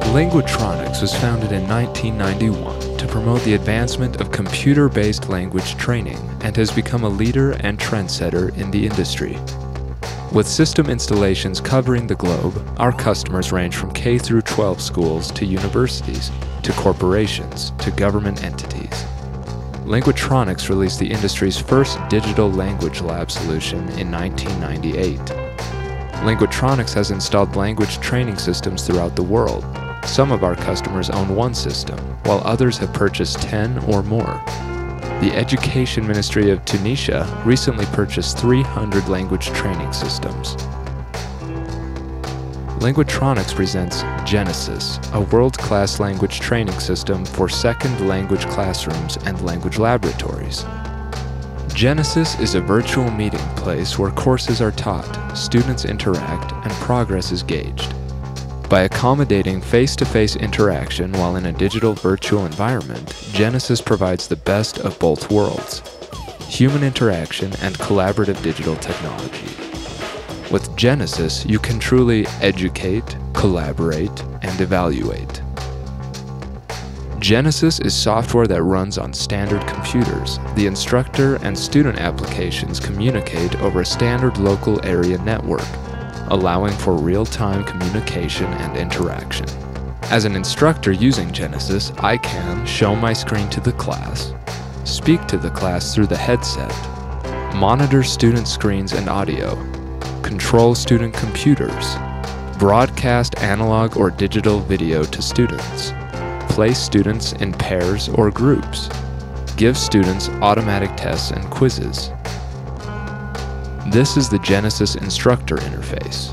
Linguatronics was founded in 1991 to promote the advancement of computer-based language training and has become a leader and trendsetter in the industry. With system installations covering the globe, our customers range from K through 12 schools to universities, to corporations, to government entities. Linguatronics released the industry's first digital language lab solution in 1998. Linguatronics has installed language training systems throughout the world. Some of our customers own one system, while others have purchased 10 or more. The Education Ministry of Tunisia recently purchased 300 language training systems. Linguatronics presents Genesis, a world-class language training system for second language classrooms and language laboratories. Genesis is a virtual meeting place where courses are taught, students interact, and progress is gauged. By accommodating face-to-face interaction while in a digital virtual environment, Genesis provides the best of both worlds: human interaction and collaborative digital technology. With Genesis, you can truly educate, collaborate, and evaluate. Genesis is software that runs on standard computers. The instructor and student applications communicate over a standard local area network, allowing for real-time communication and interaction. As an instructor using Genesis, I can show my screen to the class, speak to the class through the headset, monitor student screens and audio, control student computers, broadcast analog or digital video to students, place students in pairs or groups, give students automatic tests and quizzes. This is the Genesis instructor interface.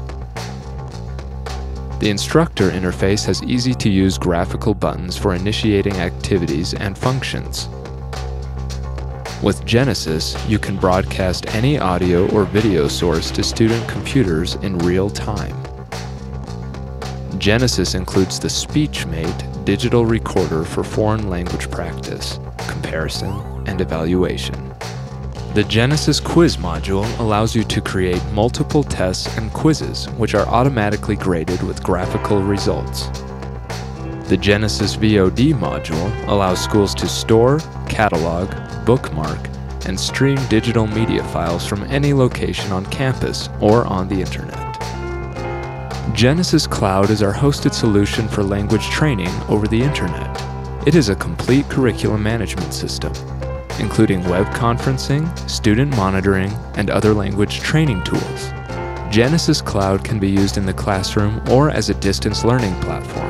The instructor interface has easy-to-use graphical buttons for initiating activities and functions. With Genesis, you can broadcast any audio or video source to student computers in real time. Genesis includes the SpeechMate digital recorder for foreign language practice, comparison, and evaluation. The Genesis Quiz module allows you to create multiple tests and quizzes, which are automatically graded with graphical results. The Genesis VOD module allows schools to store, catalog, bookmark, and stream digital media files from any location on campus or on the internet. Genesis Cloud is our hosted solution for language training over the internet. It is a complete curriculum management system, including web conferencing, student monitoring, and other language training tools. Genesis Cloud can be used in the classroom or as a distance learning platform.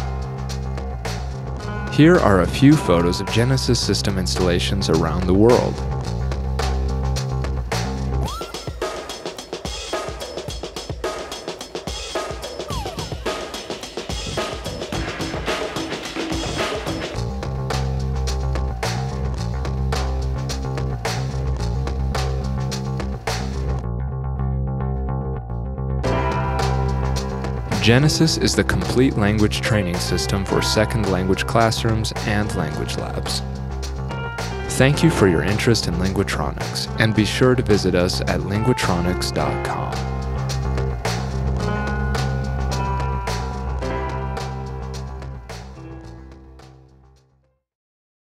Here are a few photos of Genesis system installations around the world. Genesis is the complete language training system for second language classrooms and language labs. Thank you for your interest in Linguatronics, and be sure to visit us at linguatronics.com.